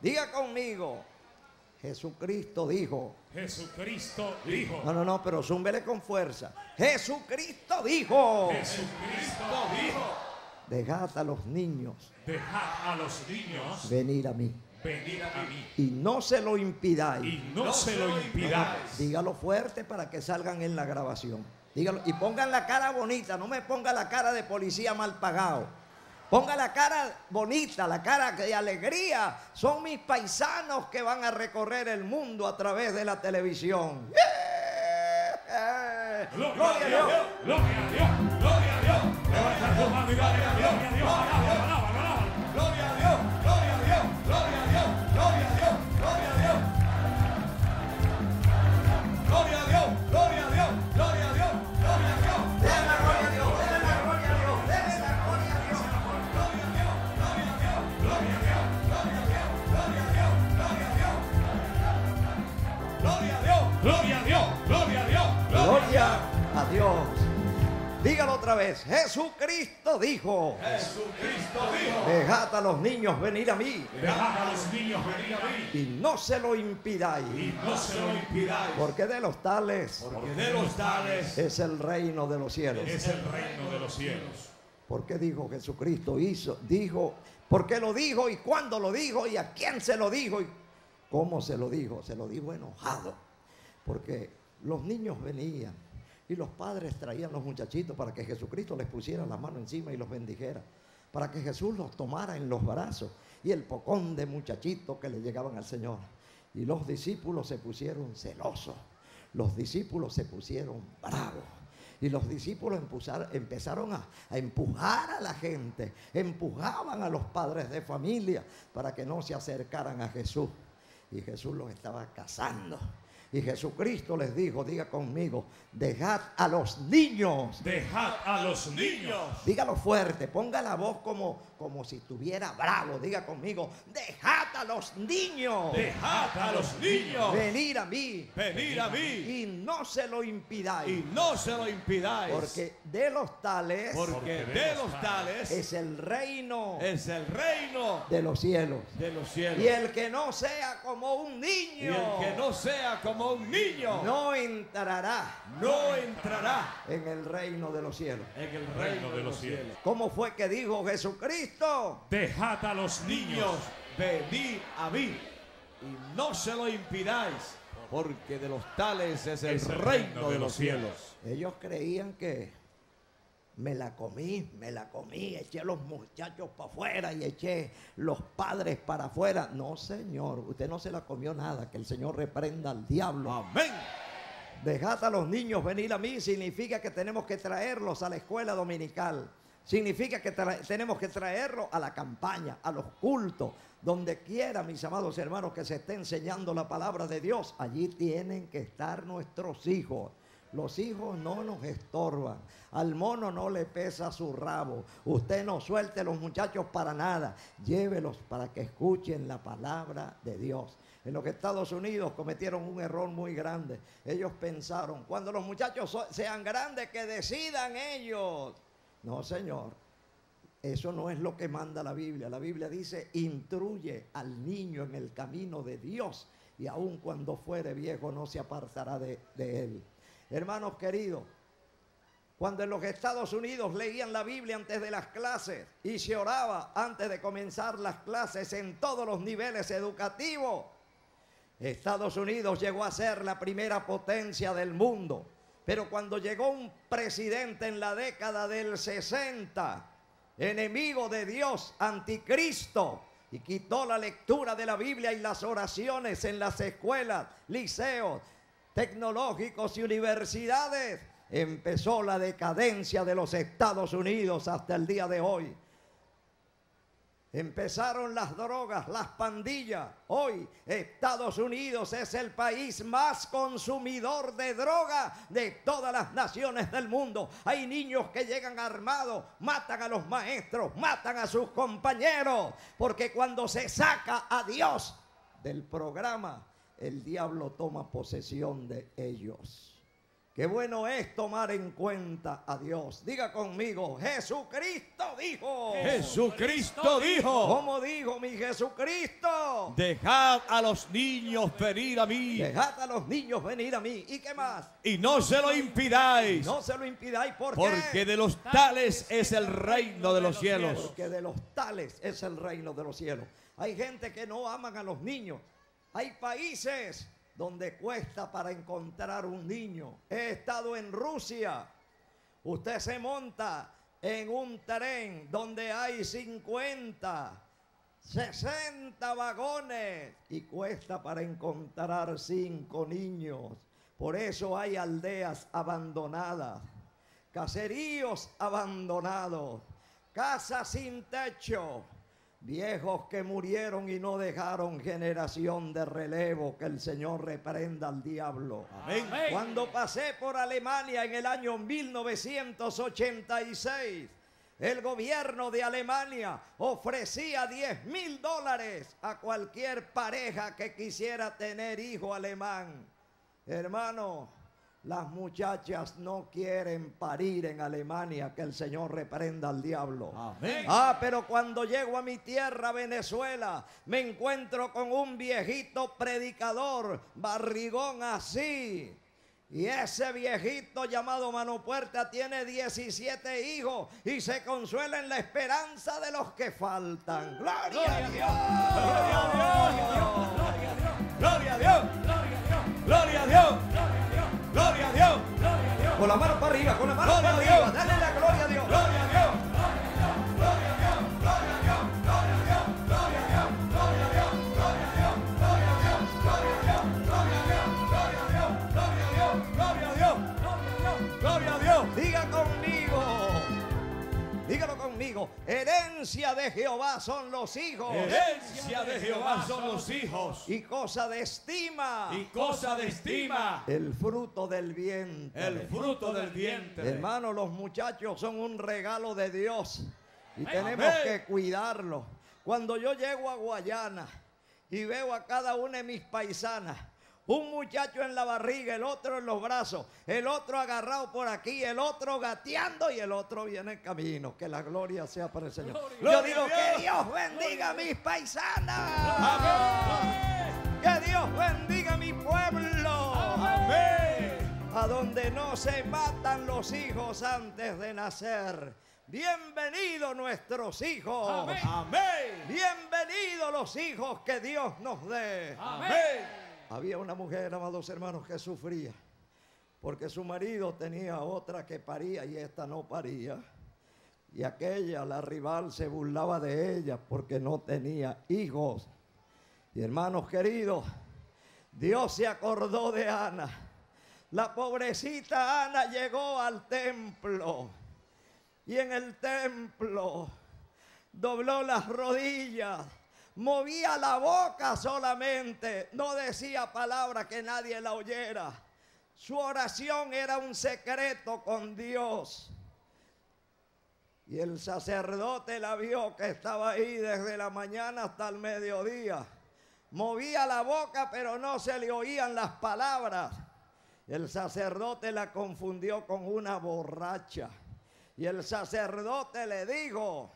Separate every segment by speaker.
Speaker 1: Diga conmigo. Jesucristo dijo.
Speaker 2: Jesucristo dijo.
Speaker 1: No, pero zúmbele con fuerza. Jesucristo dijo.
Speaker 2: Jesucristo dijo.
Speaker 1: Dejad a los niños.
Speaker 2: Dejad a los niños
Speaker 1: venir a mí.
Speaker 2: Venir a mí.
Speaker 1: Y no se lo impidáis.
Speaker 2: Y no se lo impidáis.
Speaker 1: Dígalo fuerte para que salgan en la grabación. Dígalo. Y pongan la cara bonita. No me ponga la cara de policía mal pagado. Ponga la cara bonita, la cara de alegría. Son mis paisanos que van a recorrer el mundo a través de la televisión.
Speaker 2: Gloria a Dios, gloria a Dios, gloria a Dios. Levanta tu mano y dale gloria a Dios. Alábalo. Gloria a Dios, gloria a Dios, gloria a Dios, gloria a Dios, gloria a Dios. Gloria a Dios, gloria a Dios, gloria a Dios, gloria a Dios.
Speaker 1: Denle la gloria a Dios, denle la gloria a Dios, denle la gloria a Dios.
Speaker 2: Gloria a Dios, gloria a Dios, gloria a Dios, gloria a Dios, gloria a Dios, gloria a Dios. Gloria a Dios, gloria a Dios, gloria a Dios.
Speaker 1: Gloria a Dios. Dígalo otra vez. Jesucristo dijo.
Speaker 2: Jesucristo dijo.
Speaker 1: Dejad a los niños venir a mí.
Speaker 2: Dejad a los niños venir a mí.
Speaker 1: Y no se lo impidáis.
Speaker 2: Y no se lo impidáis.
Speaker 1: Porque de los tales.
Speaker 2: Porque de los tales
Speaker 1: es el reino de los cielos.
Speaker 2: es el reino de los cielos.
Speaker 1: ¿Por qué dijo Jesucristo? Dijo. ¿Por qué lo dijo? ¿Y cuándo lo dijo? ¿Y a quién se lo dijo? ¿Y cómo se lo dijo? Se lo dijo enojado. Porque los niños venían y los padres traían los muchachitos para que Jesucristo les pusiera la mano encima y los bendijera, para que Jesús los tomara en los brazos, y el pocón de muchachitos que le llegaban al Señor. Y los discípulos se pusieron celosos, los discípulos se pusieron bravos, y los discípulos empezaron a empujar a la gente, empujaban a los padres de familia para que no se acercaran a Jesús, y Jesús los estaba cazando. Y Jesucristo les dijo, diga conmigo, dejad a los niños.
Speaker 2: Dejad a los niños.
Speaker 1: Dígalo fuerte, ponga la voz como si estuviera bravo. Diga conmigo, dejad a los niños.
Speaker 2: Dejad a los niños.
Speaker 1: Venir a mí.
Speaker 2: Venir a mí.
Speaker 1: Y no se lo impidáis.
Speaker 2: Y no se lo impidáis.
Speaker 1: Porque de los tales.
Speaker 2: Porque de los tales
Speaker 1: es el reino.
Speaker 2: es el reino
Speaker 1: de los cielos.
Speaker 2: de los cielos.
Speaker 1: Y el que no sea como un niño.
Speaker 2: Y el que no sea como un niño.
Speaker 1: No entrará.
Speaker 2: No entrará
Speaker 1: en el reino de los cielos.
Speaker 2: en el reino de los cielos.
Speaker 1: ¿Cómo fue que dijo Jesucristo?
Speaker 2: Dejad a los niños venir a mí y no se lo impidáis, porque de los tales es el reino de los cielos.
Speaker 1: Ellos creían que me la comí, eché los muchachos para afuera y eché los padres para afuera. No, Señor, usted no se la comió nada, que el Señor reprenda al diablo.
Speaker 2: Amén.
Speaker 1: Dejad a los niños venir a mí significa que tenemos que traerlos a la escuela dominical. Significa que tenemos que traerlos a la campaña, a los cultos, donde quiera, mis amados hermanos, que se esté enseñando la palabra de Dios. Allí tienen que estar nuestros hijos. Los hijos no nos estorban. Al mono no le pesa su rabo. Usted no suelte los muchachos para nada. Llévelos para que escuchen la palabra de Dios. En los Estados Unidos cometieron un error muy grande. Ellos pensaron, cuando los muchachos sean grandes, que decidan ellos. No, Señor. Eso no es lo que manda la Biblia. La Biblia dice, instruye al niño en el camino de Dios, y aun cuando fuere viejo no se apartará de él. Hermanos queridos, cuando en los Estados Unidos leían la Biblia antes de las clases y se oraba antes de comenzar las clases en todos los niveles educativos, Estados Unidos llegó a ser la primera potencia del mundo. Pero cuando llegó un presidente en la década del 60, enemigo de Dios, anticristo, y quitó la lectura de la Biblia y las oraciones en las escuelas, liceos, tecnológicos y universidades, empezó la decadencia de los Estados Unidos hasta el día de hoy. Empezaron las drogas, las pandillas. Hoy Estados Unidos es el país más consumidor de droga de todas las naciones del mundo. Hay niños que llegan armados, matan a los maestros, matan a sus compañeros, porque cuando se saca a Dios del programa, el diablo toma posesión de ellos. Qué bueno es tomar en cuenta a Dios. Diga conmigo, Jesucristo dijo.
Speaker 2: Jesucristo dijo.
Speaker 1: ¿Cómo dijo mi Jesucristo?
Speaker 2: Dejad a los niños venir a mí.
Speaker 1: Dejad a los niños venir a mí. ¿Y qué más?
Speaker 2: Y no se lo impidáis.
Speaker 1: No se lo impidáis. ¿Por qué?
Speaker 2: Porque de los tales es el reino de los cielos.
Speaker 1: Porque de los tales es el reino de los cielos. Hay gente que no aman a los niños. Hay países donde cuesta para encontrar un niño. He estado en Rusia. Usted se monta en un tren donde hay 50, 60 vagones y cuesta para encontrar 5 niños. Por eso hay aldeas abandonadas, caseríos abandonados, casas sin techo, viejos que murieron y no dejaron generación de relevo. Que el Señor reprenda al diablo.
Speaker 2: Amén.
Speaker 1: Cuando pasé por Alemania en el año 1986, el gobierno de Alemania ofrecía $10,000 a cualquier pareja que quisiera tener hijo alemán. Hermano, las muchachas no quieren parir en Alemania. Que el Señor reprenda al diablo.
Speaker 2: Amén.
Speaker 1: Pero cuando llego a mi tierra, Venezuela, me encuentro con un viejito predicador, barrigón así. Y ese viejito llamado Mano Puerta tiene 17 hijos y se consuela en la esperanza de los que faltan. ¡Gloria a Dios!
Speaker 2: Gloria a Dios. Gloria a Dios. Gloria a Dios. Gloria a Dios.
Speaker 1: Con la mano para arriba, con la mano
Speaker 2: Gloria
Speaker 1: para
Speaker 2: a
Speaker 1: arriba.
Speaker 2: Dios.
Speaker 1: Dale la gloria a Dios.
Speaker 2: Gloria a Dios. Gloria a Dios.
Speaker 1: Diga conmigo. Dígalo conmigo. Herencia de Jehová son los hijos.
Speaker 2: Herencia de Jehová son los hijos.
Speaker 1: Y cosa de estima.
Speaker 2: Y cosa de estima.
Speaker 1: El fruto del vientre.
Speaker 2: El fruto del vientre.
Speaker 1: Hermano, los muchachos son un regalo de Dios. Y tenemos
Speaker 2: Amén.
Speaker 1: que cuidarlos. Cuando yo llego a Guayana y veo a cada una de mis paisanas, un muchacho en la barriga, el otro en los brazos, el otro agarrado por aquí, el otro gateando y el otro viene en camino. Que la gloria sea para el Señor. Yo digo, que Dios bendiga a mis paisanas.
Speaker 2: Amén.
Speaker 1: Que Dios bendiga a mi pueblo.
Speaker 2: Amén.
Speaker 1: A donde no se matan los hijos antes de nacer. Bienvenidos nuestros hijos.
Speaker 2: Amén. Amén.
Speaker 1: Bienvenidos los hijos que Dios nos dé.
Speaker 2: Amén.
Speaker 1: Había una mujer, amados hermanos, que sufría porque su marido tenía otra que paría y esta no paría. Y aquella, la rival, se burlaba de ella porque no tenía hijos. Y hermanos queridos, Dios se acordó de Ana. La pobrecita Ana llegó al templo y en el templo dobló las rodillas. Movía la boca solamente, no decía palabra que nadie la oyera. Su oración era un secreto con Dios. Y el sacerdote la vio que estaba ahí desde la mañana hasta el mediodía. Movía la boca, pero no se le oían las palabras. El sacerdote la confundió con una borracha. Y el sacerdote le dijo,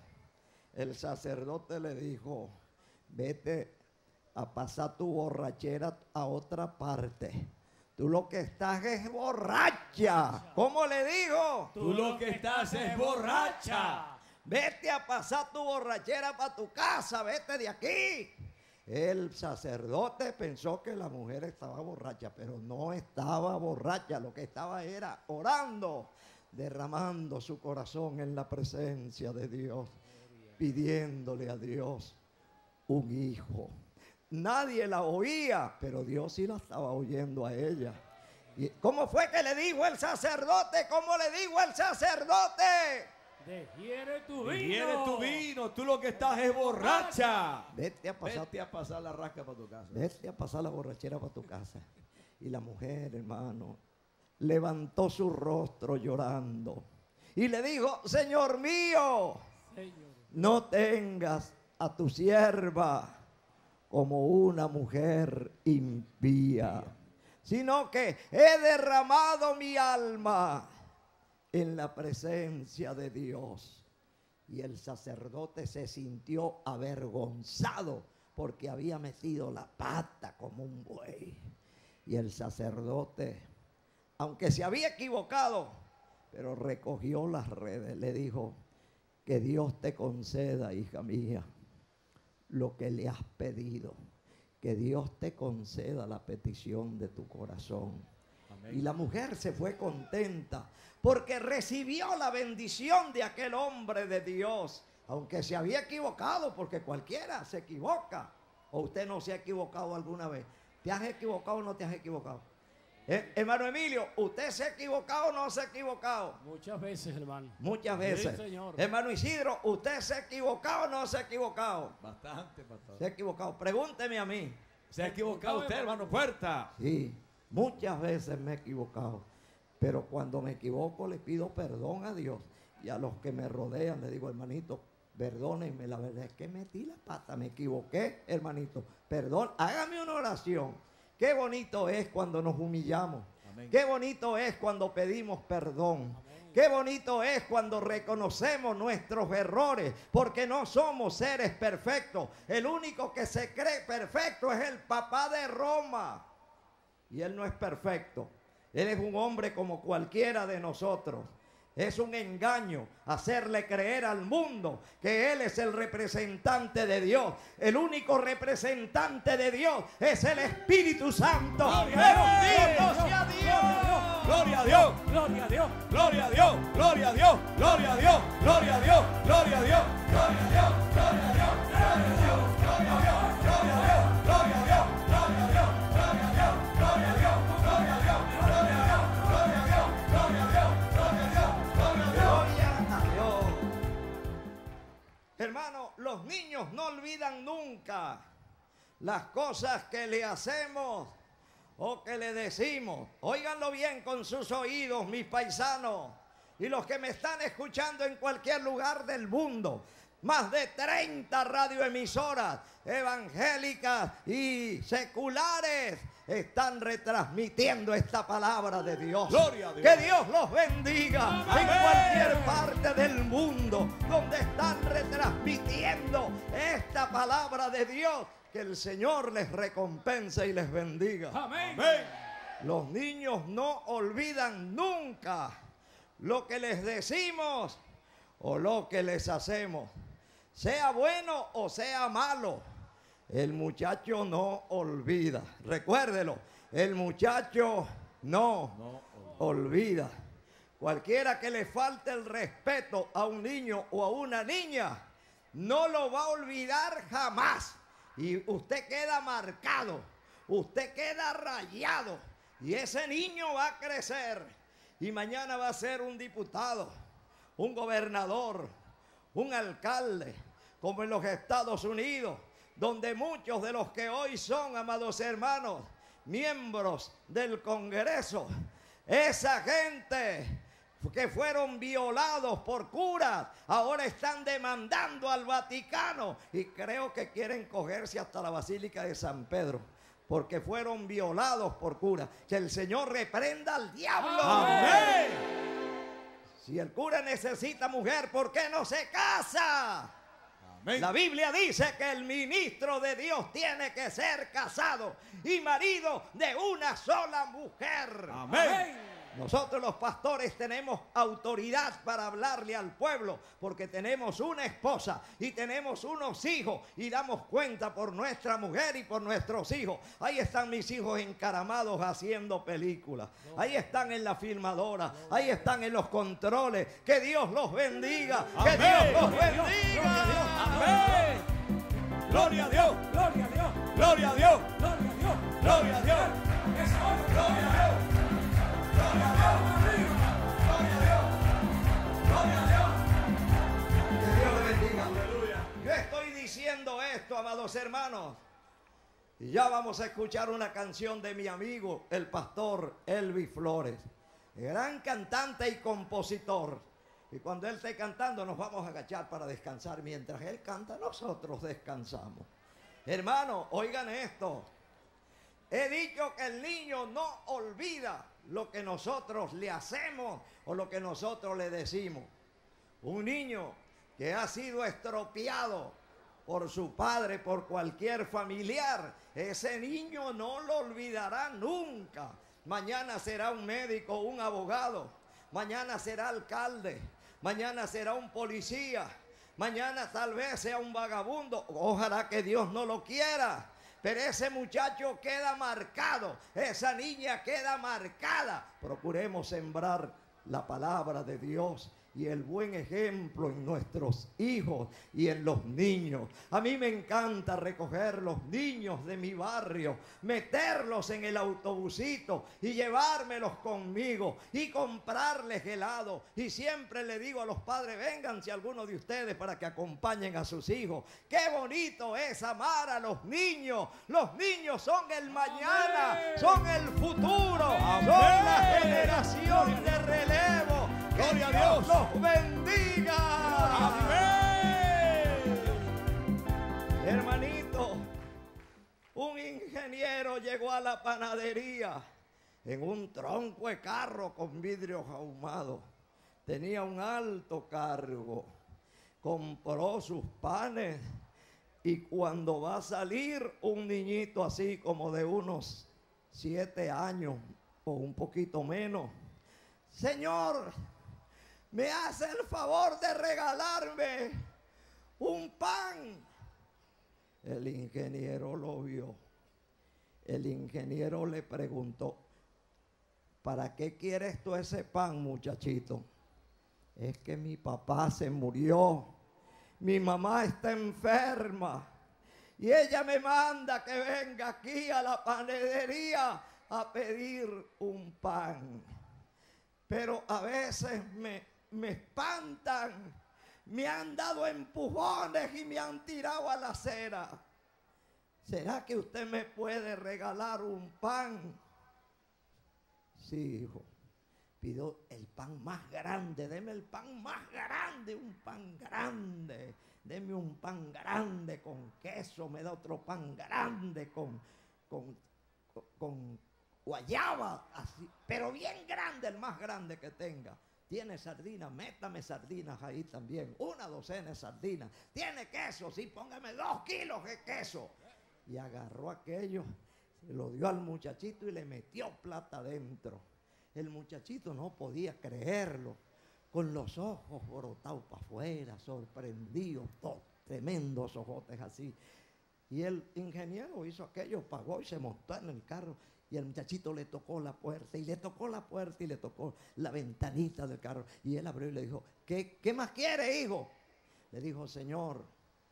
Speaker 1: vete a pasar tu borrachera a otra parte. Tú lo que estás es borracha. ¿Cómo le digo?
Speaker 2: Tú lo que estás es borracha.
Speaker 1: Vete a pasar tu borrachera para tu casa. Vete de aquí. El sacerdote pensó que la mujer estaba borracha, pero no estaba borracha. Lo que estaba era orando, derramando su corazón en la presencia de Dios, pidiéndole a Dios un hijo. Nadie la oía, pero Dios sí la estaba oyendo a ella. ¿Y cómo fue que le dijo el sacerdote? ¿Cómo le dijo el sacerdote?
Speaker 3: Digiere tu vino.
Speaker 2: Digiere tu vino. Tú lo que estás es borracha.
Speaker 1: Vete a
Speaker 2: pasar la rasca para tu casa.
Speaker 1: Vete a pasar la borrachera para tu casa. Y la mujer, hermano, levantó su rostro llorando y le dijo, Señor mío, no tengas a tu sierva como una mujer impía. sino que he derramado mi alma en la presencia de Dios. Y el sacerdote se sintió avergonzado porque había metido la pata como un buey. Y el sacerdote, aunque se había equivocado, pero recogió las redes, le dijo: que Dios te conceda, hija mía, lo que le has pedido. Que Dios te conceda la petición de tu corazón. Amén. Y la mujer se fue contenta porque recibió la bendición de aquel hombre de Dios, aunque se había equivocado, porque cualquiera se equivoca. ¿O usted no se ha equivocado alguna vez? ¿Te has equivocado o no te has equivocado? Hermano Emilio, ¿usted se ha equivocado o no se ha equivocado?
Speaker 3: Muchas veces, hermano.
Speaker 1: Muchas veces.
Speaker 3: Sí, señor.
Speaker 1: Hermano Isidro, ¿usted se ha equivocado o no se ha equivocado?
Speaker 2: Bastante, pastor.
Speaker 1: Se ha equivocado. Pregúnteme a mí.
Speaker 2: ¿Se ha equivocado usted, hermano Puerta?
Speaker 1: Sí, muchas veces me he equivocado. Pero cuando me equivoco le pido perdón a Dios. Y a los que me rodean le digo: hermanito, perdónenme, la verdad es que metí la pata, me equivoqué, hermanito. Perdón, hágame una oración. Qué bonito es cuando nos humillamos. Amén. Qué bonito es cuando pedimos perdón. Amén. Qué bonito es cuando reconocemos nuestros errores, porque no somos seres perfectos. El único que se cree perfecto es el papá de Roma. Y él no es perfecto. Él es un hombre como cualquiera de nosotros. Es un engaño hacerle creer al mundo que Él es el representante de Dios. El único representante de Dios es el Espíritu Santo. ¡Bendito sea Dios!
Speaker 2: ¡Gloria a Dios!
Speaker 3: Gloria a Dios.
Speaker 2: ¡Gloria a Dios! ¡Gloria a Dios! ¡Gloria a Dios! ¡Gloria a Dios! ¡Gloria a Dios! ¡Gloria a Dios! ¡Gloria a Dios! ¡Gloria a Dios! ¡Gloria a Dios! ¡Gloria a Dios! ¡Gloria a Dios! ¡Gloria a Dios! ¡Gloria a Dios! ¡Gloria a Dios! ¡Gloria a Dios! ¡Gloria a Dios! ¡Gloria a Dios! ¡Gloria a Dios!
Speaker 1: Hermano, los niños no olvidan nunca las cosas que le hacemos o que le decimos. Óiganlo bien con sus oídos, mis paisanos, y los que me están escuchando en cualquier lugar del mundo. Más de 30 radioemisoras evangélicas y seculares están retransmitiendo esta palabra de Dios.
Speaker 2: Gloria a Dios.
Speaker 1: Que Dios los bendiga. Amén. En cualquier parte del mundo donde están retransmitiendo esta palabra de Dios. Que el Señor les recompense y les bendiga.
Speaker 3: Amén.
Speaker 2: Amén.
Speaker 1: Los niños no olvidan nunca lo que les decimos o lo que les hacemos. Sea bueno o sea malo, el muchacho no olvida. Recuérdelo, el muchacho no olvida. Cualquiera que le falte el respeto a un niño o a una niña, no lo va a olvidar jamás. Y usted queda marcado, usted queda rayado. Y ese niño va a crecer. Y mañana va a ser un diputado, un gobernador, un alcalde, como en los Estados Unidos, donde muchos de los que hoy son, amados hermanos, miembros del Congreso, esa gente que fueron violados por curas, ahora están demandando al Vaticano y creo que quieren cogerse hasta la Basílica de San Pedro, porque fueron violados por curas. Que el Señor reprenda al diablo.
Speaker 2: Amén.
Speaker 1: Si el cura necesita mujer, ¿por qué no se casa?
Speaker 2: Amén.
Speaker 1: La Biblia dice que el ministro de Dios tiene que ser casado y marido de una sola mujer.
Speaker 2: Amén.
Speaker 1: Nosotros los pastores tenemos autoridad para hablarle al pueblo porque tenemos una esposa y tenemos unos hijos y damos cuenta por nuestra mujer y por nuestros hijos. Ahí están mis hijos encaramados haciendo películas. Ahí están en la filmadora. Ahí están en los controles. Que Dios los bendiga. Que Dios los bendiga.
Speaker 2: Amén. Gloria a Dios.
Speaker 3: Gloria a Dios.
Speaker 2: Gloria a Dios.
Speaker 3: Gloria a Dios.
Speaker 2: Gloria a Dios. Gloria a Dios.
Speaker 1: Que Dios le bendiga. Yo estoy diciendo esto, amados hermanos, y ya vamos a escuchar una canción de mi amigo, el pastor Elvis Flores, gran cantante y compositor. Y cuando él esté cantando nos vamos a agachar para descansar. Mientras él canta, nosotros descansamos. Hermano, oigan esto. He dicho que el niño no olvida lo que nosotros le hacemos o lo que nosotros le decimos. Un niño que ha sido estropeado por su padre, por cualquier familiar, ese niño no lo olvidará nunca. Mañana será un médico, un abogado, mañana será alcalde, mañana será un policía, mañana tal vez sea un vagabundo. Ojalá que Dios no lo quiera. Pero ese muchacho queda marcado, esa niña queda marcada. Procuremos sembrar la palabra de Dios y el buen ejemplo en nuestros hijos y en los niños. A mí me encanta recoger los niños de mi barrio, meterlos en el autobusito y llevármelos conmigo y comprarles helado. Y siempre le digo a los padres, vénganse algunos de ustedes para que acompañen a sus hijos. Qué bonito es amar a los niños. Los niños son el mañana,
Speaker 2: Amén.
Speaker 1: son el futuro,
Speaker 2: Amén.
Speaker 1: son la generación de relevo.
Speaker 2: Gloria a
Speaker 1: Que
Speaker 2: Dios.
Speaker 1: los bendiga.
Speaker 2: Amén.
Speaker 1: Hermanito, un ingeniero llegó a la panadería en un tronco de carro con vidrios ahumados. Tenía un alto cargo. Compró sus panes y cuando va a salir un niñito así como de unos 7 años o un poquito menos. Señor, ¿me hace el favor de regalarme un pan? El ingeniero lo vio. El ingeniero le preguntó, ¿para qué quieres tú ese pan, muchachito? Es que mi papá se murió. Mi mamá está enferma. Y ella me manda que venga aquí a la panadería a pedir un pan. Pero a veces me espantan, me han dado empujones y me han tirado a la acera. ¿Será que usted me puede regalar un pan? Sí, hijo. Pido el pan más grande, deme el pan más grande, un pan grande. Deme un pan grande con queso, me da otro pan grande con guayaba, así, pero bien grande, el más grande que tenga. Tiene sardinas, métame sardinas ahí también, 1 docena de sardinas. Tiene queso, sí, póngame 2 kilos de queso. Y agarró aquello, se lo dio al muchachito y le metió plata adentro. El muchachito no podía creerlo, con los ojos brotados para afuera, sorprendidos, todos tremendos ojotes así. Y el ingeniero hizo aquello, pagó y se montó en el carro. Y el muchachito le tocó la puerta y le tocó la puerta y le tocó la ventanita del carro. Y él abrió y le dijo, ¿qué más quiere, hijo? Le dijo, Señor,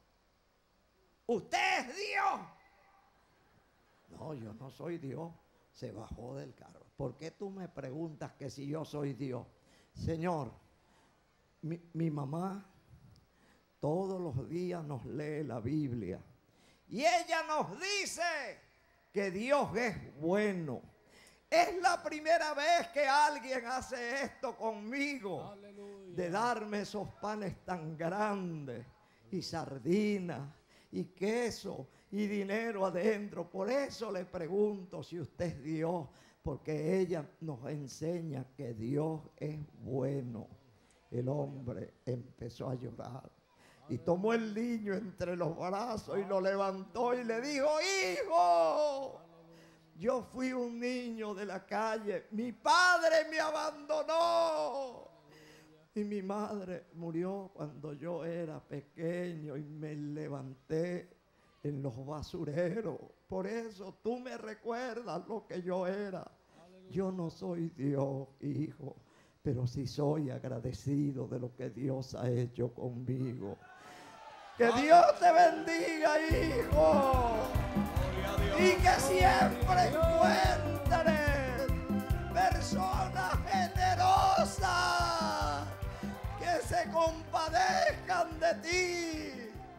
Speaker 1: ¿usted es Dios? No, yo no soy Dios. Se bajó del carro. ¿Por qué tú me preguntas que si yo soy Dios? Señor, mi mamá todos los días nos lee la Biblia. Y ella nos dice que Dios es bueno. Es la primera vez que alguien hace esto conmigo.
Speaker 3: Aleluya.
Speaker 1: De darme esos panes tan grandes y sardinas y queso y dinero adentro. Por eso le pregunto si usted es Dios, porque ella nos enseña que Dios es bueno. El hombre empezó a llorar y tomó el niño entre los brazos y lo levantó y le dijo, hijo, yo fui un niño de la calle, mi padre me abandonó y mi madre murió cuando yo era pequeño y me levanté en los basureros. Por eso tú me recuerdas lo que yo era. Yo no soy Dios, hijo, pero sí soy agradecido de lo que Dios ha hecho conmigo. Que Dios te bendiga, hijo. Y que siempre encuentres personas generosas que se compadezcan de ti.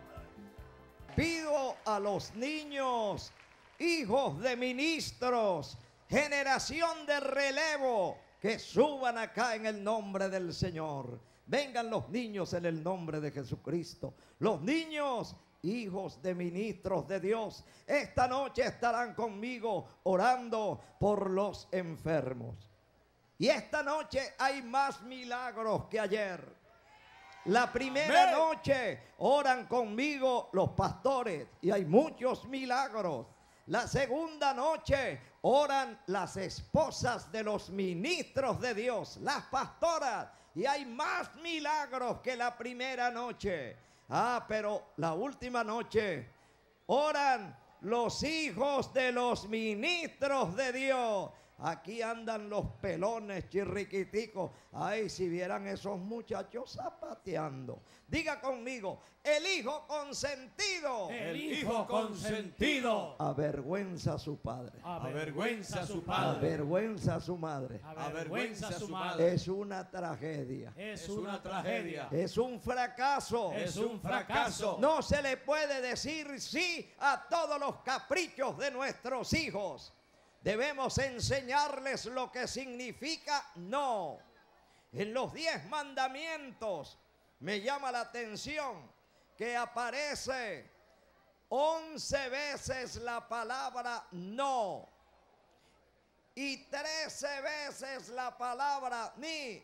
Speaker 1: Pido a los niños, hijos de ministros, generación de relevo, que suban acá en el nombre del Señor. Vengan los niños en el nombre de Jesucristo. Los niños hijos de ministros de Dios, esta noche estarán conmigo orando por los enfermos. Y esta noche hay más milagros que ayer. La primera noche oran conmigo los pastores y hay muchos milagros. La segunda noche oran las esposas de los ministros de Dios, las pastoras, y hay más milagros que la primera noche. Pero la última noche oran los hijos de los ministros de Dios. Aquí andan los pelones chirriquiticos. Ay, si vieran esos muchachos zapateando. Diga conmigo, el hijo consentido.
Speaker 3: El hijo consentido.
Speaker 1: Avergüenza a su padre.
Speaker 3: Avergüenza a su padre.
Speaker 1: Avergüenza a su madre.
Speaker 3: Avergüenza a su madre.
Speaker 1: Es una tragedia.
Speaker 3: Es una tragedia.
Speaker 1: Es un fracaso.
Speaker 3: Es un fracaso.
Speaker 1: No se le puede decir sí a todos los caprichos de nuestros hijos. Debemos enseñarles lo que significa no. En los 10 mandamientos me llama la atención que aparece 11 veces la palabra no y 13 veces la palabra ni,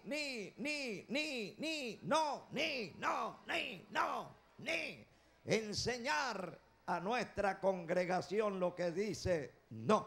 Speaker 1: no, ni. Enseñar a nuestra congregación lo que dice no.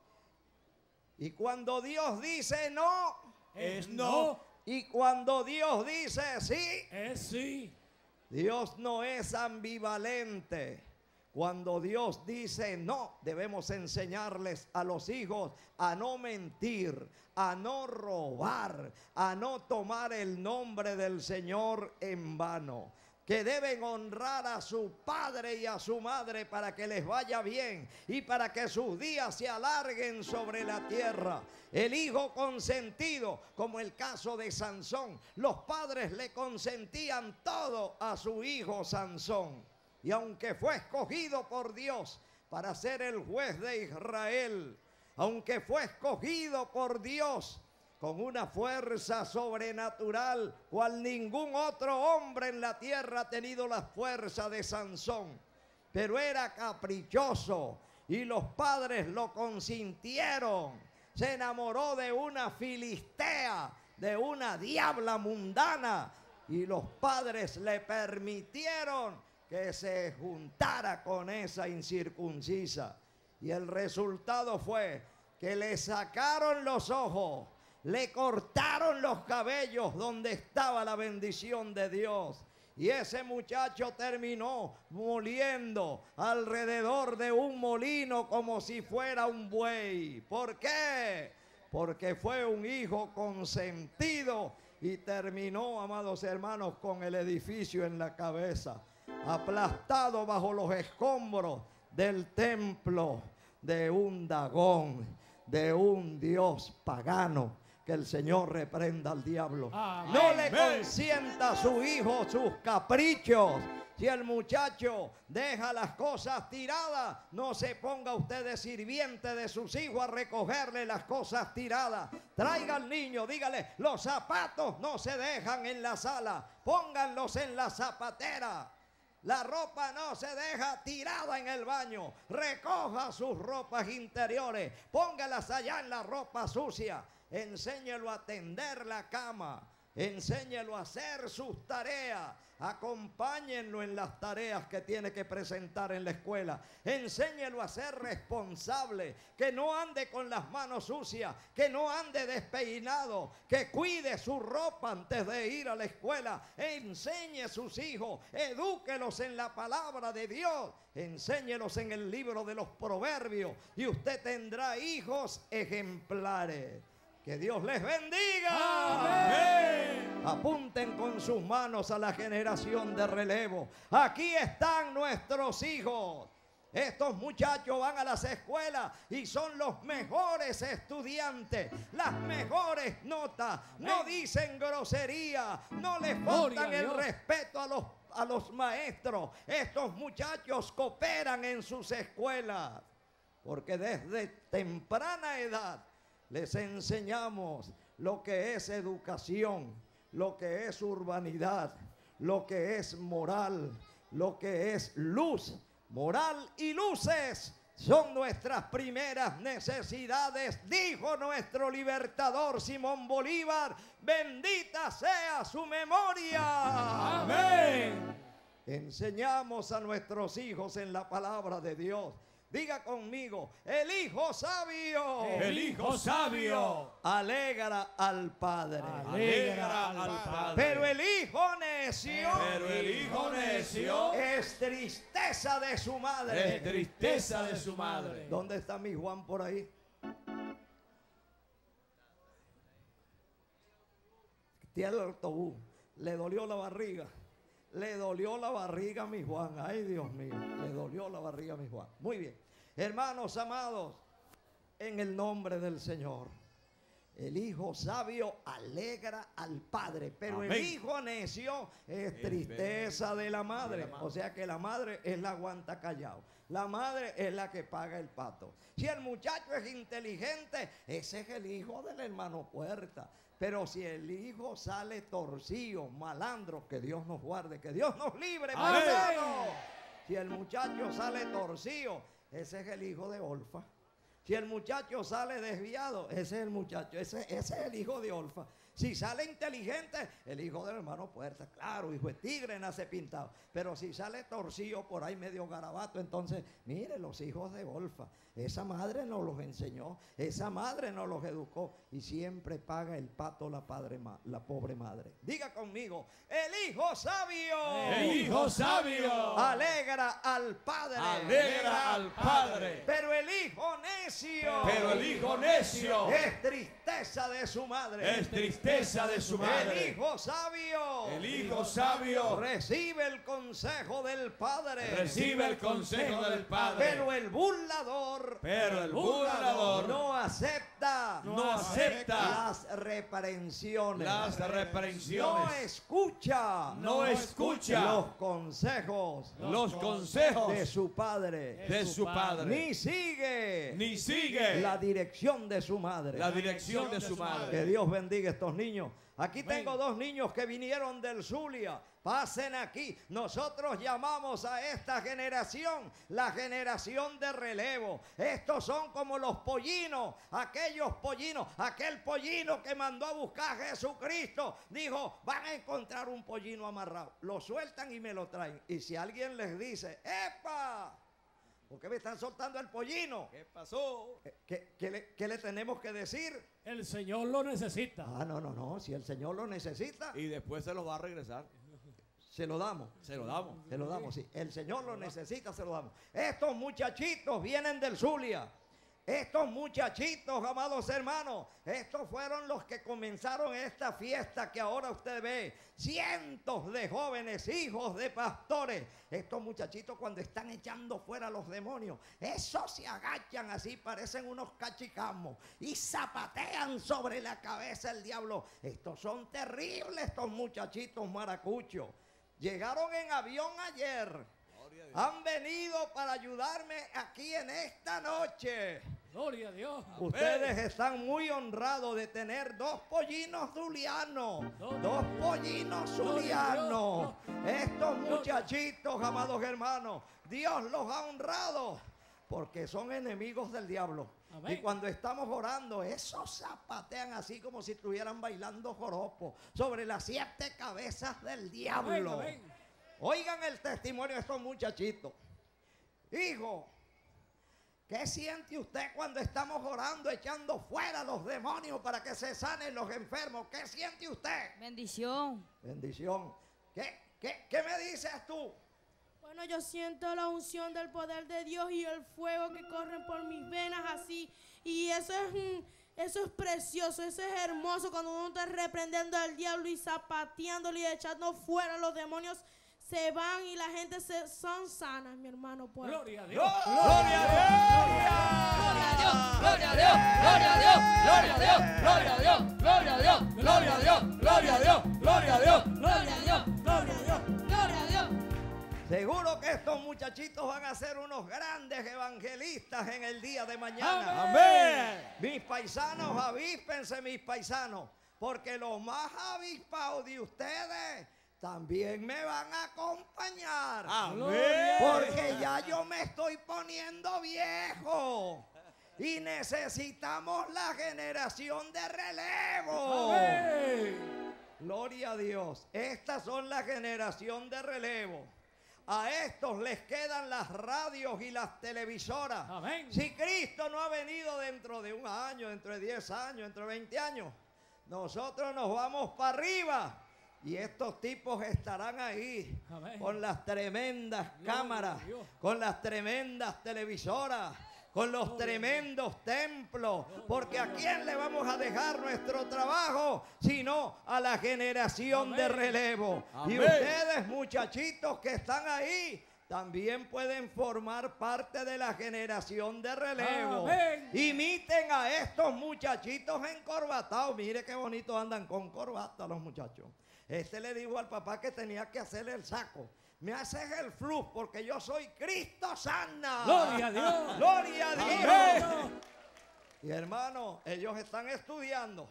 Speaker 1: Y cuando Dios dice no,
Speaker 3: es no.
Speaker 1: Y cuando Dios dice sí,
Speaker 3: es sí.
Speaker 1: Dios no es ambivalente. Cuando Dios dice no, debemos enseñarles a los hijos a no mentir, a no robar, a no tomar el nombre del Señor en vano. Que deben honrar a su padre y a su madre para que les vaya bien y para que sus días se alarguen sobre la tierra. El hijo consentido, como el caso de Sansón, los padres le consentían todo a su hijo Sansón. Y aunque fue escogido por Dios para ser el juez de Israel, aunque fue escogido por Dios con una fuerza sobrenatural, cual ningún otro hombre en la tierra ha tenido la fuerza de Sansón. Pero era caprichoso y los padres lo consintieron. Se enamoró de una filistea, de una diabla mundana, y los padres le permitieron que se juntara con esa incircuncisa. Y el resultado fue que le sacaron los ojos, le cortaron los cabellos donde estaba la bendición de Dios. Y ese muchacho terminó moliendo alrededor de un molino como si fuera un buey. ¿Por qué? Porque fue un hijo consentido y terminó, amados hermanos, con el edificio en la cabeza, aplastado bajo los escombros del templo de un Dagón, de un dios pagano. Que el Señor reprenda al diablo.
Speaker 3: Amén.
Speaker 1: No le consienta a su hijo sus caprichos. Si el muchacho deja las cosas tiradas, no se ponga usted de sirviente de sus hijos a recogerle las cosas tiradas. Traiga al niño, dígale, los zapatos no se dejan en la sala, pónganlos en la zapatera. La ropa no se deja tirada en el baño. Recoja sus ropas interiores, póngalas allá en la ropa sucia. Enséñelo a tender la cama, enséñelo a hacer sus tareas, acompáñenlo en las tareas que tiene que presentar en la escuela, enséñelo a ser responsable, que no ande con las manos sucias, que no ande despeinado, que cuide su ropa antes de ir a la escuela, enseñe a sus hijos, edúquelos en la palabra de Dios, enséñelos en el libro de los Proverbios y usted tendrá hijos ejemplares. Que Dios les bendiga.
Speaker 3: Amén.
Speaker 1: Apunten con sus manos a la generación de relevo. Aquí están nuestros hijos. Estos muchachos van a las escuelas y son los mejores estudiantes, las mejores notas. No dicen grosería, no les faltan el respeto a los maestros. Estos muchachos cooperan en sus escuelas porque desde temprana edad les enseñamos lo que es educación, lo que es urbanidad, lo que es moral, lo que es luz, moral y luces. Son nuestras primeras necesidades, dijo nuestro libertador Simón Bolívar. Bendita sea su memoria.
Speaker 3: Amén.
Speaker 1: Enseñamos a nuestros hijos en la palabra de Dios. Diga conmigo, el hijo sabio.
Speaker 3: El hijo sabio
Speaker 1: Alegra al padre.
Speaker 3: alegra al padre.
Speaker 1: Pero el hijo necio.
Speaker 3: Pero el hijo necio
Speaker 1: Es tristeza de su madre.
Speaker 3: es tristeza de su madre.
Speaker 1: ¿Dónde está mi Juan por ahí? Tiene el autobús. Le dolió la barriga. Le dolió la barriga a mi Juan. Ay, Dios mío. Le dolió la barriga a mi Juan. Muy bien. Hermanos amados, en el nombre del Señor. El hijo sabio alegra al padre, pero
Speaker 3: Amén.
Speaker 1: el hijo necio es tristeza de la madre. O sea que la madre es la aguanta callado. La madre es la que paga el pato. Si el muchacho es inteligente, ese es el hijo del hermano Puerta. Pero si el hijo sale torcido, malandro, que Dios nos guarde, que Dios nos libre,
Speaker 3: Amén.
Speaker 1: hermano. Si el muchacho sale torcido, ese es el hijo de Olfa. Si el muchacho sale desviado, ese es el muchacho, ese es el hijo de Olfa. Si sale inteligente, el hijo del hermano Puerta. Claro, hijo de tigre nace pintado. Pero si sale torcido por ahí medio garabato, entonces, mire, los hijos de Olfa. Esa madre nos los enseñó, esa madre nos los educó y siempre paga el pato la pobre madre. Diga conmigo, el hijo sabio.
Speaker 3: El hijo sabio
Speaker 1: Alegra al padre.
Speaker 3: alegra al padre.
Speaker 1: Pero el hijo necio.
Speaker 3: Pero el hijo necio
Speaker 1: es tristeza de su madre.
Speaker 3: es tristeza de su
Speaker 1: El
Speaker 3: madre.
Speaker 1: hijo sabio.
Speaker 3: El hijo sabio
Speaker 1: Recibe el consejo del padre.
Speaker 3: recibe el consejo del padre.
Speaker 1: Pero el burlador.
Speaker 3: Pero el burlador
Speaker 1: No acepta.
Speaker 3: no acepta
Speaker 1: Las reprensiones.
Speaker 3: las
Speaker 1: No
Speaker 3: reprensiones.
Speaker 1: escucha.
Speaker 3: No escucha
Speaker 1: Los consejos
Speaker 3: los consejos
Speaker 1: de su padre.
Speaker 3: de su padre.
Speaker 1: Ni sigue
Speaker 3: Ni sigue
Speaker 1: la dirección de su madre.
Speaker 3: la dirección de su madre.
Speaker 1: Que Dios bendiga a estos niños. Aquí tengo dos niños que vinieron del Zulia. Pasen aquí. Nosotros llamamos a esta generación la generación de relevo. Estos son como los pollinos, aquellos pollinos, aquel pollino que mandó a buscar a Jesucristo. Dijo, van a encontrar un pollino amarrado. Lo sueltan y me lo traen. Y si alguien les dice, ¡epa! ¿Por qué me están soltando el pollino?
Speaker 3: ¿Qué pasó?
Speaker 1: ¿Qué le tenemos que decir?
Speaker 4: El Señor lo necesita.
Speaker 1: Ah, no. Si el Señor lo necesita,
Speaker 3: Y después se los va a regresar.
Speaker 1: se lo damos.
Speaker 3: Se lo damos.
Speaker 1: Se lo damos, sí. El Señor lo necesita, se lo damos. Estos muchachitos vienen del Zulia. Estos muchachitos, amados hermanos, estos fueron los que comenzaron esta fiesta que ahora usted ve. Cientos de jóvenes, hijos de pastores. Estos muchachitos cuando están echando fuera los demonios, esos se agachan así, parecen unos cachicamos y zapatean sobre la cabeza del diablo. Estos son terribles, estos muchachitos maracuchos. Llegaron en avión ayer. Han venido para ayudarme aquí en esta noche.
Speaker 4: Gloria a Dios.
Speaker 1: Ustedes están muy honrados de tener dos pollinos zulianos. Dos pollinos zulianos. Estos muchachitos, amados hermanos, Dios los ha honrado porque son enemigos del diablo.
Speaker 4: Amén.
Speaker 1: Y cuando estamos orando, esos zapatean así como si estuvieran bailando joropo sobre las 7 cabezas del diablo.
Speaker 4: Amén, amén.
Speaker 1: Oigan el testimonio de estos muchachitos. Hijo, ¿qué siente usted cuando estamos orando, echando fuera los demonios para que se sanen los enfermos? ¿Qué siente usted?
Speaker 5: Bendición.
Speaker 1: Bendición. ¿Qué me dices tú?
Speaker 6: Bueno, yo siento la unción del poder de Dios y el fuego que corre por mis venas así. Y eso es precioso, eso es hermoso cuando uno está reprendiendo al diablo y zapateándole y echando fuera los demonios. Se van y la gente son sanas, mi hermano. Pues.
Speaker 4: Gloria a Dios.
Speaker 3: ¡Gloria a Dios!
Speaker 5: Gloria a Dios. Gloria a Dios. Gloria a Dios.
Speaker 3: ¡Gloria a Dios! ¡Gloria a Dios! ¡Gloria a Dios! ¡Gloria a Dios! ¡Gloria a Dios!
Speaker 5: Gloria a Dios. Gloria a Dios. Gloria a Dios.
Speaker 1: Seguro que estos muchachitos van a ser unos grandes evangelistas en el día de mañana.
Speaker 3: ¡Amén!
Speaker 1: Mis paisanos, avíspense mis paisanos, porque los más avispados de ustedes también me van a acompañar.
Speaker 2: Amén.
Speaker 1: Porque ya yo me estoy poniendo viejo. Y necesitamos la generación de relevo.
Speaker 4: Amén.
Speaker 1: Gloria a Dios. Estas son la generación de relevo. A estos les quedan las radios y las televisoras.
Speaker 4: Amén.
Speaker 1: Si Cristo no ha venido dentro de un año, dentro de 10 años, dentro de 20 años, nosotros nos vamos para arriba. Y estos tipos estarán ahí.
Speaker 4: Amén.
Speaker 1: Con las tremendas
Speaker 4: Gloria
Speaker 1: cámaras,
Speaker 4: a Dios.
Speaker 1: con las tremendas televisoras, con los tremendos templos. Porque ¿a quién le vamos a dejar nuestro trabajo? Sino a la generación de
Speaker 4: Amén.
Speaker 1: relevo. Y
Speaker 2: Amén.
Speaker 1: ustedes, muchachitos que están ahí, también pueden formar parte de la generación de relevo.
Speaker 4: Amén.
Speaker 1: Imiten a estos muchachitos encorbatados. Mire qué bonito andan con corbata los muchachos. Este le dijo al papá que tenía que hacerle el saco. Me haces el flux porque yo soy Cristo sana.
Speaker 4: Gloria a Dios.
Speaker 1: Gloria a Dios.
Speaker 4: Amén.
Speaker 1: Y hermano, ellos están estudiando.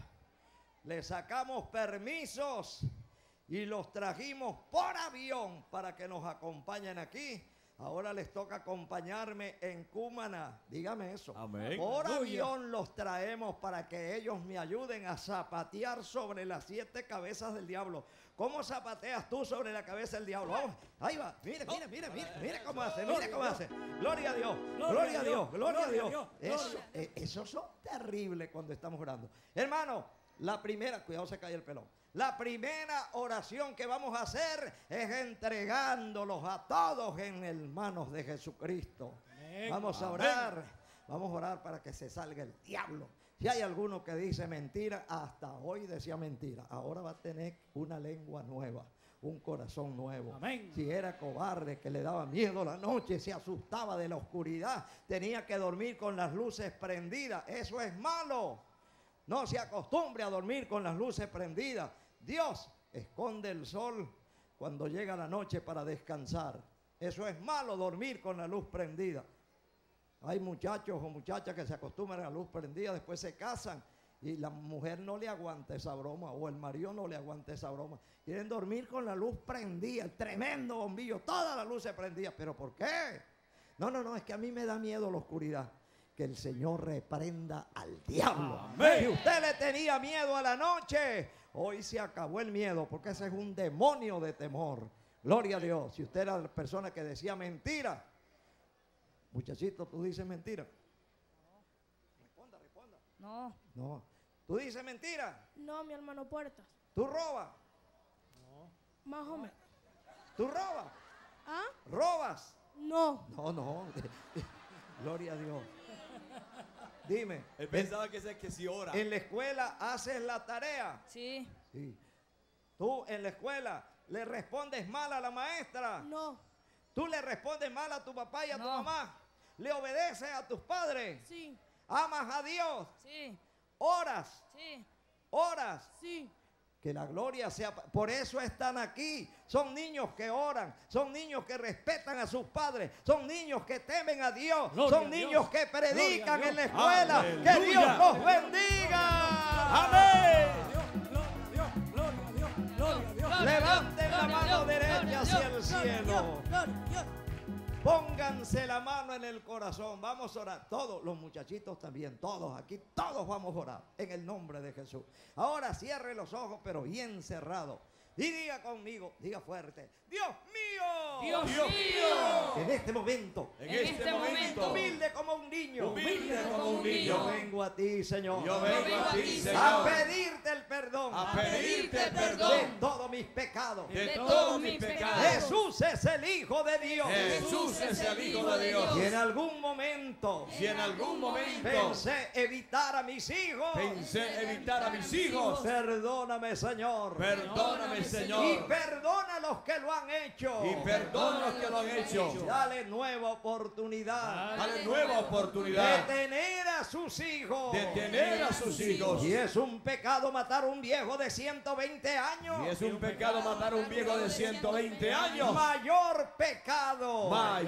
Speaker 1: Les sacamos permisos y los trajimos por avión para que nos acompañen aquí. Ahora les toca acompañarme en Cumaná. Dígame eso.
Speaker 2: Amén.
Speaker 1: Por
Speaker 4: Aleluya.
Speaker 1: avión los traemos para que ellos me ayuden a zapatear sobre las 7 cabezas del diablo. ¿Cómo zapateas tú sobre la cabeza del diablo? Vamos, ahí va. Mire, mire, mire, mire, mire cómo hace, mire cómo hace. Gloria a Dios, gloria a Dios, gloria a Dios. Esos son terribles cuando estamos orando. Hermano, la primera, cuidado se cae el pelón. La primera oración que vamos a hacer es entregándolos a todos en el manos de Jesucristo.
Speaker 4: Amén.
Speaker 1: Vamos a orar, vamos a orar para que se salga el diablo. Si hay alguno que dice mentira, hasta hoy decía mentira, ahora va a tener una lengua nueva, un corazón nuevo.
Speaker 4: Amén.
Speaker 1: Si era cobarde, que le daba miedo la noche, se asustaba de la oscuridad, tenía que dormir con las luces prendidas, eso es malo. No se acostumbre a dormir con las luces prendidas. Dios esconde el sol cuando llega la noche para descansar. Eso es malo, dormir con la luz prendida. Hay muchachos o muchachas que se acostumbran a la luz prendida, después se casan y la mujer no le aguanta esa broma o el marido no le aguanta esa broma. Quieren dormir con la luz prendida, el tremendo bombillo, todas las luces prendidas. ¿Pero por qué? No, es que a mí me da miedo la oscuridad. Que el Señor reprenda al diablo.
Speaker 4: Amén.
Speaker 1: Si usted le tenía miedo a la noche, hoy se acabó el miedo, porque ese es un demonio de temor. Gloria a Dios. Si usted era la persona que decía mentira, muchachito, tú dices mentira. Responda.
Speaker 5: No.
Speaker 1: No. ¿Tú dices mentira?
Speaker 6: No, mi hermano Puertas.
Speaker 1: ¿Tú robas?
Speaker 6: Más o menos.
Speaker 1: ¿Tú robas?
Speaker 6: ¿Ah?
Speaker 1: ¿Robas?
Speaker 6: No.
Speaker 1: No. Gloria a Dios. Dime.
Speaker 2: Él pensaba que si ora.
Speaker 1: ¿En la escuela haces la tarea?
Speaker 5: Sí.
Speaker 1: Sí. ¿Tú en la escuela le respondes mal a la maestra?
Speaker 6: No.
Speaker 1: ¿Tú le respondes mal a tu papá y a tu
Speaker 5: No.
Speaker 1: mamá? ¿Le obedeces a tus padres?
Speaker 6: Sí.
Speaker 1: ¿Amas a Dios?
Speaker 5: Sí.
Speaker 1: ¿Oras?
Speaker 5: Sí.
Speaker 1: ¿Oras?
Speaker 6: Sí.
Speaker 1: Que la gloria sea... Por eso están aquí. Son niños que oran. Son niños que respetan a sus padres. Son niños que temen a Dios.
Speaker 4: Gloria
Speaker 1: Son
Speaker 4: a
Speaker 1: niños
Speaker 4: Dios.
Speaker 1: que predican
Speaker 4: Gloria a
Speaker 1: en la
Speaker 4: Dios.
Speaker 1: escuela.
Speaker 2: Aleluya.
Speaker 1: Que Dios los bendiga.
Speaker 2: Amén.
Speaker 4: Gloria a Dios. Gloria a Dios. Gloria a Dios.
Speaker 1: Levanten la
Speaker 5: Gloria a
Speaker 1: mano
Speaker 5: Dios.
Speaker 1: derecha
Speaker 5: Gloria a
Speaker 1: hacia
Speaker 5: Dios.
Speaker 1: el cielo.
Speaker 6: Gloria a Dios.
Speaker 1: Pónganse la mano en el corazón. Vamos a orar. Todos los muchachitos también. Todos aquí. Todos vamos a orar. En el nombre de Jesús. Ahora cierre los ojos, pero bien cerrados. Y diga conmigo. Diga fuerte. Dios mío.
Speaker 5: Dios
Speaker 2: Dios
Speaker 5: mío.
Speaker 1: En este momento.
Speaker 2: En
Speaker 5: En este momento.
Speaker 1: Humilde como un niño.
Speaker 2: Humilde como un
Speaker 1: Yo
Speaker 2: niño.
Speaker 1: vengo a ti, Señor.
Speaker 2: Yo vengo a ti,
Speaker 1: a
Speaker 2: Señor.
Speaker 1: pedirte el perdón.
Speaker 2: A pedirte
Speaker 1: de
Speaker 2: perdón
Speaker 1: todos mis pecados.
Speaker 2: de
Speaker 5: de
Speaker 2: todos mis pecados.
Speaker 1: Jesús es el Hijo de Dios.
Speaker 2: Jesús es el Hijo de Dios.
Speaker 1: Y en algún momento
Speaker 2: Si en algún momento
Speaker 1: pensé evitar a mis hijos,
Speaker 2: pensé evitar a mis hijos,
Speaker 1: perdóname, Señor.
Speaker 2: perdóname,
Speaker 1: Y
Speaker 2: Señor.
Speaker 1: perdona a los que lo han hecho.
Speaker 2: Y perdona a los que lo han hecho.
Speaker 1: Dale nueva oportunidad
Speaker 2: Dale nueva
Speaker 1: de
Speaker 2: oportunidad
Speaker 1: tener a sus hijos.
Speaker 2: de tener a sus hijos.
Speaker 1: Y es un pecado matar a un viejo de 120 años.
Speaker 2: Y es un pecado matar a un viejo de 120 años.
Speaker 1: Mayor pecado
Speaker 2: Mayor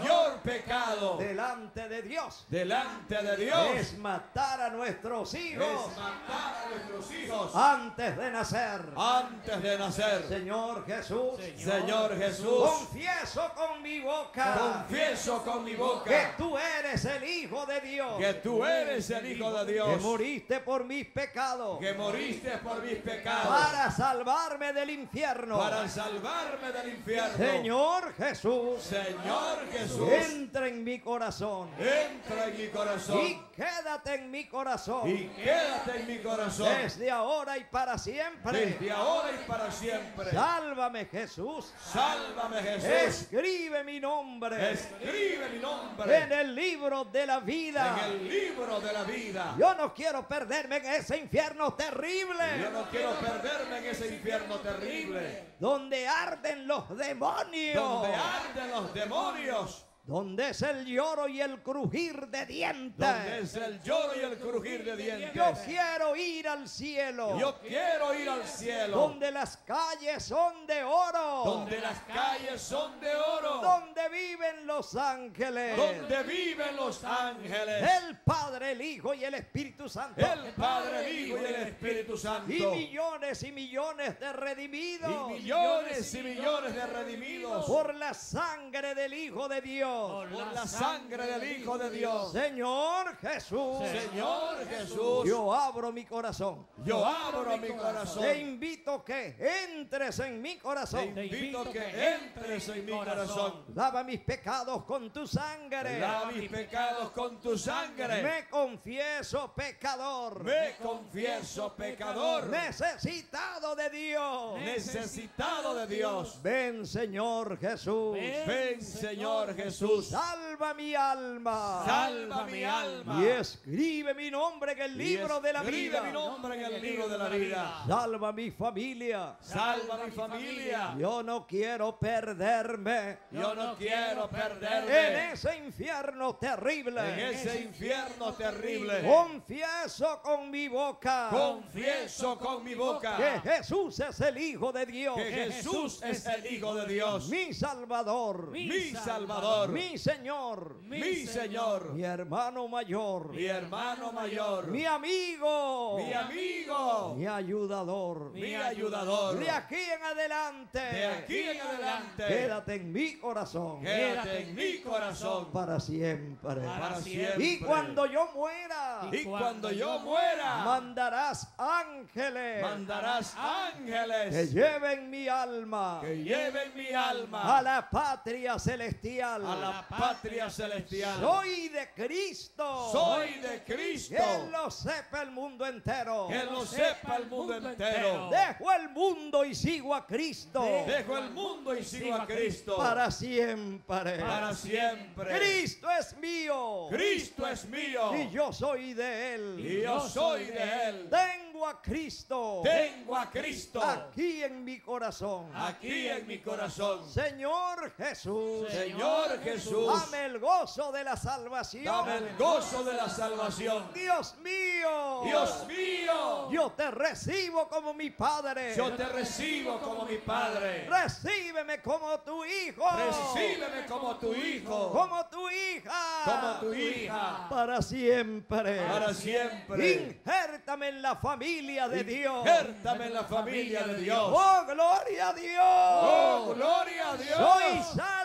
Speaker 2: pecado
Speaker 1: delante de Dios
Speaker 2: delante de Dios
Speaker 1: es matar a nuestros hijos
Speaker 2: es matar a nuestros hijos
Speaker 1: antes de nacer.
Speaker 2: antes de nacer.
Speaker 1: Señor Jesús,
Speaker 2: Señor Jesús,
Speaker 1: confieso con mi boca
Speaker 2: confieso con mi
Speaker 1: que
Speaker 2: boca
Speaker 1: tú eres el Hijo de Dios,
Speaker 2: que tú eres el Hijo de
Speaker 1: que
Speaker 2: Dios,
Speaker 1: moriste por mis pecados,
Speaker 2: que moriste por mis pecados
Speaker 1: para salvarme del infierno.
Speaker 2: para salvarme del infierno.
Speaker 1: Señor Jesús,
Speaker 2: Señor Jesús,
Speaker 1: entra en mi corazón
Speaker 2: entra en mi corazón
Speaker 1: y quédate en mi corazón
Speaker 2: y quédate en mi corazón
Speaker 1: desde ahora y para siempre.
Speaker 2: desde ahora y para siempre.
Speaker 1: Sálvame, Jesús.
Speaker 2: Sálvame, Jesús.
Speaker 1: Escribe mi nombre
Speaker 2: Escribe mi nombre
Speaker 1: en el libro de la vida.
Speaker 2: en el libro de la vida.
Speaker 1: Yo no quiero perderme en ese infierno
Speaker 2: Yo
Speaker 1: terrible
Speaker 2: no quiero perderme en ese infierno terrible
Speaker 1: donde arden los demonios,
Speaker 2: donde arden los demonios,
Speaker 1: donde es el lloro y el crujir de
Speaker 2: donde
Speaker 1: dientes.
Speaker 2: es el lloro y el crujir de dientes.
Speaker 1: Yo quiero ir al cielo,
Speaker 2: Yo quiero ir al cielo,
Speaker 1: donde las calles son de oro,
Speaker 2: donde las calles son de oro,
Speaker 1: donde viven los ángeles,
Speaker 2: donde viven los ángeles,
Speaker 1: el Padre, el Hijo y el Espíritu Santo,
Speaker 2: el Padre, el Hijo y el Espíritu Santo,
Speaker 1: y millones de redimidos
Speaker 2: y millones de redimidos
Speaker 1: por la sangre del Hijo de Dios.
Speaker 2: por la sangre del Hijo de Dios.
Speaker 1: Señor Jesús,
Speaker 2: Señor Jesús,
Speaker 1: yo abro mi corazón.
Speaker 2: yo abro mi corazón.
Speaker 1: Te invito que entres en mi corazón.
Speaker 2: Te invito a que entres en mi corazón.
Speaker 1: Lava mis pecados con tu sangre.
Speaker 2: Lava mis pecados con tu sangre.
Speaker 1: Me confieso pecador.
Speaker 2: Me confieso pecador,
Speaker 1: Necesitado de Dios.
Speaker 2: necesitado de Dios.
Speaker 1: Ven, Señor Jesús.
Speaker 2: Ven, Señor Jesús.
Speaker 1: Salva mi alma.
Speaker 2: Salva mi alma.
Speaker 1: Y escribe mi nombre en el libro de la
Speaker 2: Escribe mi
Speaker 1: vida.
Speaker 2: nombre en el libro de la vida.
Speaker 1: Salva mi familia.
Speaker 2: Salva mi familia.
Speaker 1: Yo no quiero perderme
Speaker 2: Yo no quiero
Speaker 1: en
Speaker 2: perderme
Speaker 1: ese infierno
Speaker 2: en
Speaker 1: terrible.
Speaker 2: ese infierno terrible.
Speaker 1: Confieso con mi boca
Speaker 2: Confieso con mi boca
Speaker 1: que Jesús es el Hijo de Dios,
Speaker 2: que Jesús es el Hijo de Dios,
Speaker 1: mi Salvador,
Speaker 2: mi Salvador,
Speaker 1: mi Señor,
Speaker 2: mi Señor,
Speaker 1: mi hermano mayor,
Speaker 2: mi hermano mayor,
Speaker 1: mi amigo,
Speaker 2: mi amigo,
Speaker 1: mi ayudador.
Speaker 2: mi ayudador.
Speaker 1: De aquí en adelante,
Speaker 2: De aquí en adelante,
Speaker 1: quédate en mi corazón
Speaker 2: quédate en mi corazón
Speaker 1: para siempre.
Speaker 2: para siempre.
Speaker 1: Y cuando yo muera,
Speaker 2: Y cuando yo muera,
Speaker 1: mandarás ángeles
Speaker 2: mandarás
Speaker 1: que
Speaker 2: ángeles
Speaker 1: lleven mi alma
Speaker 2: que lleven mi alma
Speaker 1: a la patria celestial.
Speaker 2: a la patria celestial.
Speaker 1: Soy de Cristo.
Speaker 2: Soy de Cristo.
Speaker 1: Que lo sepa el mundo entero.
Speaker 2: Que lo sepa el mundo entero.
Speaker 1: Dejo el mundo y sigo a Cristo
Speaker 2: Dejo el mundo y sigo a Cristo
Speaker 1: para siempre.
Speaker 2: para siempre.
Speaker 1: Cristo es mío
Speaker 2: Cristo es mío
Speaker 1: y yo soy de Él.
Speaker 2: y yo soy de Él.
Speaker 1: Tengo a Cristo
Speaker 2: Tengo a Cristo
Speaker 1: aquí en mi corazón.
Speaker 2: aquí en mi corazón.
Speaker 1: Señor Jesús,
Speaker 2: Señor Jesús,
Speaker 1: dame el gozo de la salvación.
Speaker 2: dame el gozo de la salvación.
Speaker 1: Dios mío,
Speaker 2: Dios mío,
Speaker 1: yo te recibo como mi Padre.
Speaker 2: yo te recibo como mi Padre.
Speaker 1: Recíbeme como tu hijo.
Speaker 2: Recíbeme como tu hijo,
Speaker 1: Como tu hija.
Speaker 2: como tu hija,
Speaker 1: Para siempre.
Speaker 2: para siempre.
Speaker 1: Injértame en la familia de Dios.
Speaker 2: Injértame en la familia de Dios.
Speaker 1: Oh, gloria a Dios.
Speaker 2: Oh, gloria a Dios.
Speaker 1: Soy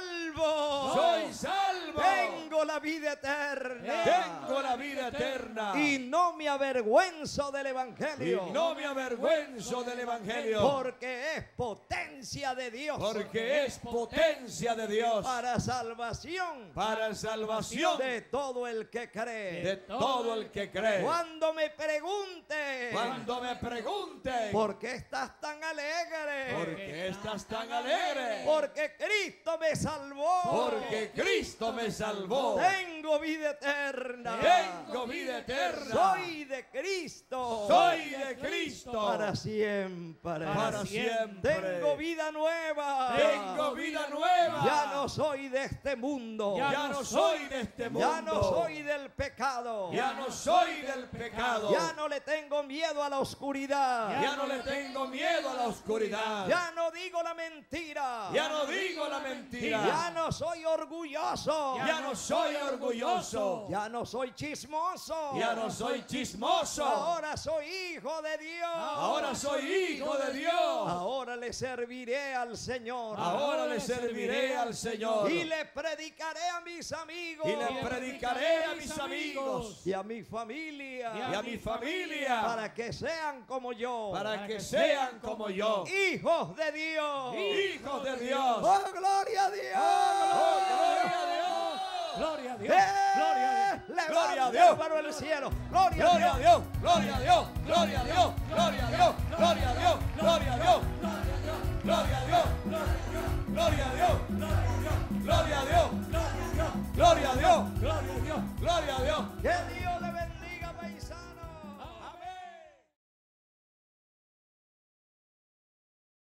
Speaker 1: salvo.
Speaker 2: Soy salvo.
Speaker 1: Tengo la vida eterna.
Speaker 2: Tengo la vida eterna.
Speaker 1: Y no me avergüenzo del Evangelio.
Speaker 2: Y no me avergüenzo del Evangelio.
Speaker 1: Porque es potencia de Dios.
Speaker 2: Porque es potencia de Dios
Speaker 1: Para salvación
Speaker 2: para salvación
Speaker 1: de todo el que cree.
Speaker 2: de todo el que cree.
Speaker 1: Cuando me pregunte
Speaker 2: Cuando me pregunte
Speaker 1: ¿por qué estás tan alegre?
Speaker 2: ¿por qué estás tan alegre?
Speaker 1: Porque Cristo me salvó.
Speaker 2: Porque Cristo me salvó.
Speaker 1: Tengo tengo vida eterna.
Speaker 2: Tengo vida eterna.
Speaker 1: Soy de Cristo.
Speaker 2: Soy de Cristo.
Speaker 1: Para siempre.
Speaker 2: Para siempre.
Speaker 1: Tengo vida nueva.
Speaker 2: Tengo vida nueva.
Speaker 1: Ya no soy de este mundo.
Speaker 2: Ya no soy de este mundo.
Speaker 1: Ya no soy del pecado.
Speaker 2: Ya no soy del pecado.
Speaker 1: Ya no le tengo miedo a la oscuridad.
Speaker 2: Ya no le tengo miedo a la oscuridad.
Speaker 1: Ya no digo la mentira.
Speaker 2: Ya no digo la mentira.
Speaker 1: Ya no soy orgulloso.
Speaker 2: Ya no soy orgulloso.
Speaker 1: Ya no soy chismoso.
Speaker 2: Ya no soy chismoso.
Speaker 1: Ahora soy hijo de Dios.
Speaker 2: Ahora soy hijo de Dios.
Speaker 1: Ahora le serviré al Señor.
Speaker 2: Ahora le serviré al Señor.
Speaker 1: Y le predicaré a mis amigos.
Speaker 2: Y le predicaré a mis amigos.
Speaker 1: Y a mi familia.
Speaker 2: Y a mi familia.
Speaker 1: Para que sean como yo.
Speaker 2: Para que sean como yo.
Speaker 1: Hijos de Dios.
Speaker 2: Hijos de Dios.
Speaker 1: ¡Oh, gloria a Dios!
Speaker 2: ¡Oh, gloria a Dios!
Speaker 4: Gloria a Dios. Gloria a Dios.
Speaker 2: Gloria a Dios.
Speaker 1: Para el cielo. Gloria
Speaker 2: Gloria
Speaker 1: a
Speaker 2: a
Speaker 1: Dios.
Speaker 2: Dios. Gloria a Dios. Gloria a Dios. Gloria a Dios. Gloria a Dios. Gloria a Dios. Gloria a Dios. Gloria a Dios. Gloria a Dios. Gloria a Dios.
Speaker 4: Gloria a Dios.
Speaker 2: Gloria a Dios.
Speaker 1: Que Dios